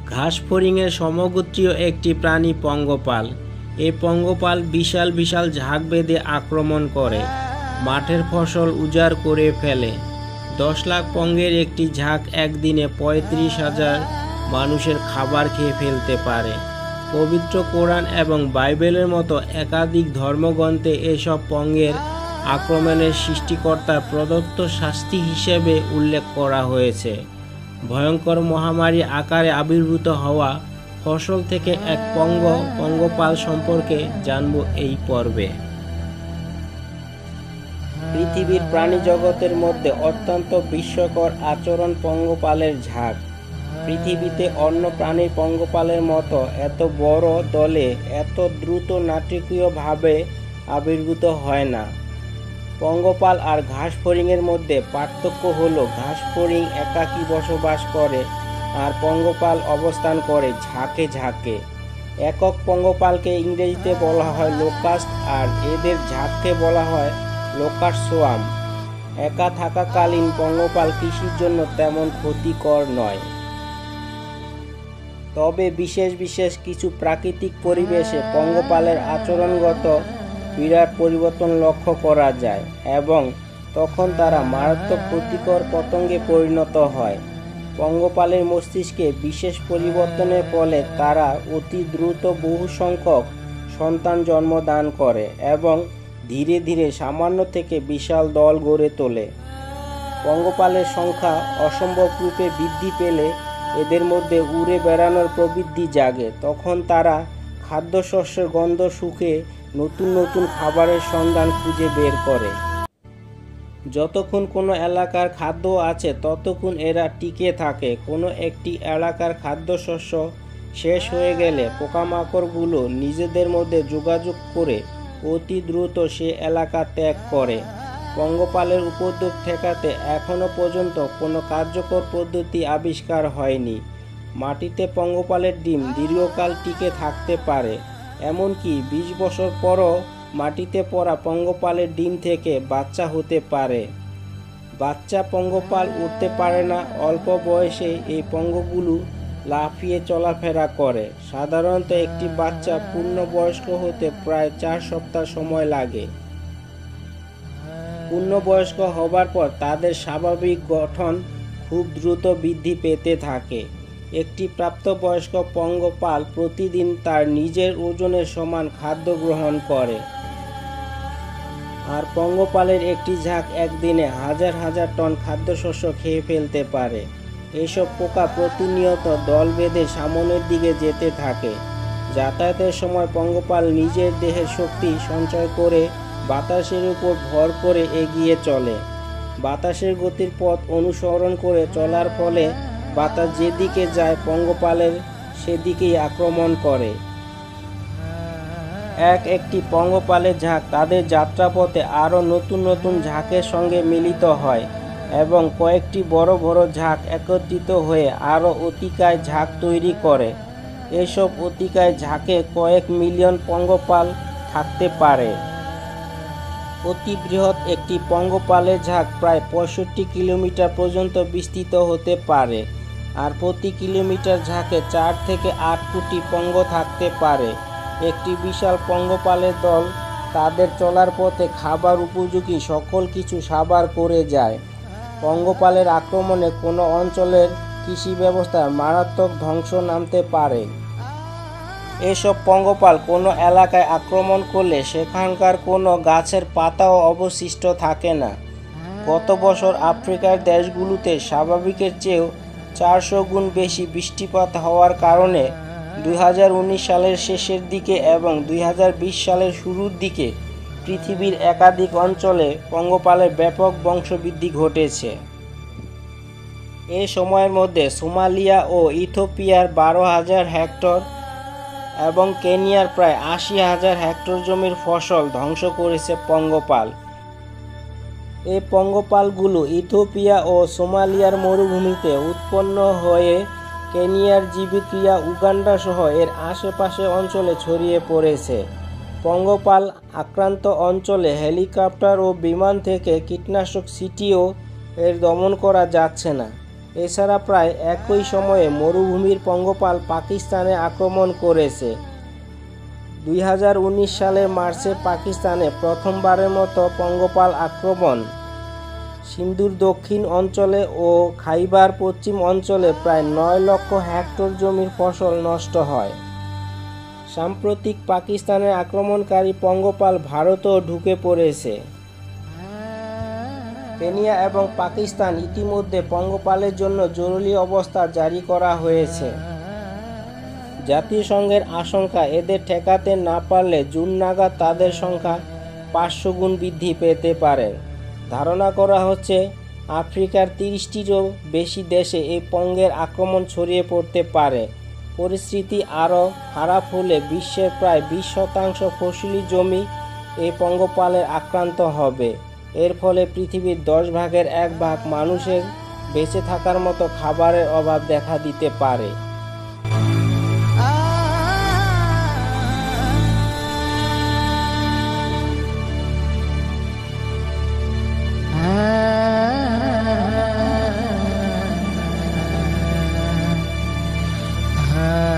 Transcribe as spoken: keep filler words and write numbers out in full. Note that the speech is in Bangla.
ঘাসফড়িংয়ের সমগোত্রীয় একটি প্রাণী পঙ্গপাল। এই পঙ্গপাল বিশাল বিশাল ঝাঁক বেঁধে আক্রমণ করে, মাঠের ফসল উজাড় করে ফেলে। দশ লাখ পঙ্গের একটি ঝাঁক একদিনে পঁয়ত্রিশ হাজার মানুষের খাবার খেয়ে ফেলতে পারে। পবিত্র কোরআন এবং বাইবেলের মতো একাধিক ধর্মগ্রন্থে এসব পঙ্গের আক্রমণের সৃষ্টিকর্তার প্রদত্ত শাস্তি হিসেবে উল্লেখ করা হয়েছে। ভয়ঙ্কর মহামারী আকারে আবির্ভূত হওয়া ফসল থেকে এক পঙ্গ পঙ্গপাল সম্পর্কে জানব এই পর্বে। পৃথিবীর প্রাণী জগতের মধ্যে অত্যন্ত বিস্ময়কর আচরণ পঙ্গপালের ঝাঁক। পৃথিবীতে অন্য প্রাণীর পঙ্গপালের মতো এত বড় দলে এত দ্রুত নাটকীয়ভাবে আবির্ভূত হয় না। পঙ্গপাল আর ঘাসফড়িংয়ের মধ্যে পার্থক্য হলো ঘাসফড়িং একাকী বসবাস করে আর পঙ্গপাল অবস্থান করে ঝাঁকে ঝাঁকে। একক পঙ্গপালকে ইংরেজিতে বলা হয় লোকাস্ট আর এদের ঝাঁককে বলা হয় লোকাস্ট সোয়াম। একা থাকাকালীন পঙ্গপাল কৃষির জন্য তেমন ক্ষতিকর নয়, তবে বিশেষ বিশেষ কিছু প্রাকৃতিক পরিবেশে পঙ্গপালের আচরণগত বিরাট পরিবর্তন লক্ষ্য করা যায় এবং তখন তারা মারাত্মক ক্ষতিকর পতঙ্গে পরিণত হয়। পঙ্গপালের মস্তিষ্কে বিশেষ পরিবর্তনের ফলে তারা অতি দ্রুত বহু সংখ্যক সন্তান জন্মদান করে এবং ধীরে ধীরে সামান্য থেকে বিশাল দল গড়ে তোলে। পঙ্গপালের সংখ্যা অসম্ভব রূপে বৃদ্ধি পেলে এদের মধ্যে উড়ে বেড়ানোর প্রবৃত্তি জাগে। তখন তারা খাদ্যশস্যের গন্ধ শুঁকে নতুন নতুন খাবারের সন্ধান খুঁজে বের করে। যতক্ষণ কোনো এলাকার খাদ্য আছে ততক্ষণ এরা টিকে থাকে। কোনো একটি এলাকার খাদ্যশস্য শেষ হয়ে গেলে পোকামাকড়গুলো নিজেদের মধ্যে যোগাযোগ করে অতি দ্রুত সে এলাকা ত্যাগ করে। পঙ্গপালের উপদ্রব ঠেকাতে এখনও পর্যন্ত কোনো কার্যকর পদ্ধতি আবিষ্কার হয়নি। মাটিতে পঙ্গপালের ডিম দীর্ঘকাল টিকে থাকতে পারে, এমনকি বিশ বছর পরও মাটিতে পড়া পঙ্গপালের ডিম থেকে বাচ্চা হতে পারে। বাচ্চা পঙ্গপাল উঠতে পারে না। অল্প বয়সে এই পঙ্গগুলো লাফিয়ে চলাফেরা করে। সাধারণত একটি বাচ্চা পূর্ণবয়স্ক হতে প্রায় চার সপ্তাহ সময় লাগে। পূর্ণবয়স্ক হবার পর তাদের স্বাভাবিক গঠন খুব দ্রুত বৃদ্ধি পেতে থাকে। একটি প্রাপ্তবয়স্ক পঙ্গপাল প্রতিদিন তার নিজের ওজনের সমান খাদ্য গ্রহণ করে, আর পঙ্গপালের একটি ঝাঁক একদিনে হাজার হাজার টন খাদ্যশস্য খেয়ে ফেলতে পারে। এসব পোকা প্রতিনিয়ত দল বেঁধে সামনের দিকে যেতে থাকে। যাতায়াতের সময় পঙ্গপাল নিজের দেহের শক্তি সঞ্চয় করে বাতাসের উপর ভর করে এগিয়ে চলে। বাতাসের গতির পথ অনুসরণ করে চলার ফলে বাতাস যেদিকে যায় পঙ্গপালের সেদিকেই আক্রমণ করে। এক একটি পঙ্গপালের ঝাঁক তাদের যাত্রাপথে আরও নতুন নতুন ঝাঁকের সঙ্গে মিলিত হয় এবং কয়েকটি বড় বড় ঝাঁক একত্রিত হয়ে আরও অতিকায় ঝাঁক তৈরি করে। এসব অতিকায় ঝাঁকে কয়েক মিলিয়ন পঙ্গপাল থাকতে পারে। অতি বৃহৎ একটি পঙ্গপালের ঝাঁক প্রায় পঁয়ষট্টি কিলোমিটার পর্যন্ত বিস্তৃত হতে পারে, আর প্রতি কিলোমিটার ঝাঁকে চার থেকে আট কোটি পঙ্গ থাকতে পারে। একটি বিশাল পঙ্গপালের দল তাদের চলার পথে খাবার উপযোগী সকল কিছু সাবার করে যায়। পঙ্গপালের আক্রমণে কোনো অঞ্চলের কৃষি ব্যবস্থায় মারাত্মক ধ্বংস নামতে পারে। এসব পঙ্গপাল কোনো এলাকায় আক্রমণ করলে সেখানকার কোনো গাছের পাতাও অবশিষ্ট থাকে না। গত বছর আফ্রিকার দেশগুলোতে স্বাভাবিকের চেয়েও চারশো গুণ বেশি বৃষ্টিপাত হওয়ার কারণে দুই হাজার উনিশ সালের শেষের দিকে এবং দুই হাজার বিশ সালের শুরুর দিকে পৃথিবীর একাধিক অঞ্চলে পঙ্গপালের ব্যাপক বংশবৃদ্ধি ঘটেছে। এ সময়ের মধ্যে সোমালিয়া ও ইথিওপিয়ার বারো হাজার হেক্টর এবং কেনিয়ার প্রায় আশি হাজার হেক্টর জমির ফসল ধ্বংস করেছে পঙ্গপাল। এই পঙ্গপালগুলো ইথিওপিয়া ও সোমালিয়ার মরুভূমিতে উৎপন্ন হয়ে কেনিয়ার জিবিক্রিয়া, উগান্ডা সহ এর আশেপাশে অঞ্চলে ছড়িয়ে পড়েছে। পঙ্গপাল আক্রান্ত অঞ্চলে হেলিকপ্টার ও বিমান থেকে কীটনাশক ছিটিয়েও এর দমন করা যাচ্ছে না। এছাড়া প্রায় একই সময়ে মরুভূমির পঙ্গপাল পাকিস্তানে আক্রমণ করেছে। দুই হাজার উনিশ সালের মার্চে পাকিস্তানে প্রথমবারের মতো পঙ্গপাল আক্রমণ। সিন্ধুর দক্ষিণ অঞ্চলে ও খাইবার পশ্চিম অঞ্চলে প্রায় নয় লক্ষ হেক্টর জমির ফসল নষ্ট হয়। সাম্প্রতিক পাকিস্তানের আক্রমণকারী পঙ্গপাল ভারতেও ঢুকে পড়েছে। কেনিয়া এবং পাকিস্তান ইতিমধ্যে পঙ্গপালের জন্য জরুরি অবস্থা জারি করা হয়েছে। জাতিসংঘের আশঙ্কা, এদের ঠেকাতে না পারলে জুন নাগাদ তাদের সংখ্যা পাঁচশো গুণ বৃদ্ধি পেতে পারে। ধারণা করা হচ্ছে আফ্রিকার তিরিশটিরও বেশি দেশে এই পঙ্গের আক্রমণ ছড়িয়ে পড়তে পারে। পরিস্থিতি আরও খারাপ হলে বিশ্বের প্রায় বিশ শতাংশ ফসলি জমি এই পঙ্গপালের আক্রান্ত হবে। এর ফলে পৃথিবীর দশ ভাগের এক ভাগ মানুষের বেঁচে থাকার মতো খাবারের অভাব দেখা দিতে পারে। Ah